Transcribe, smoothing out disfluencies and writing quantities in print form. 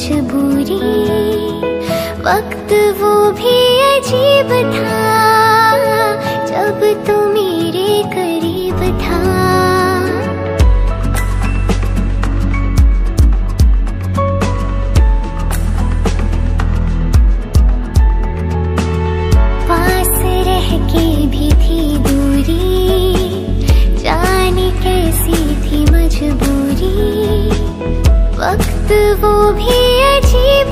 मजबूरी, वक्त वो भी अजीब था जब तू मेरे करीब था। पास रह के भी थी दूरी, जाने कैसी थी मजबूरी, वक्त वो भी अजीब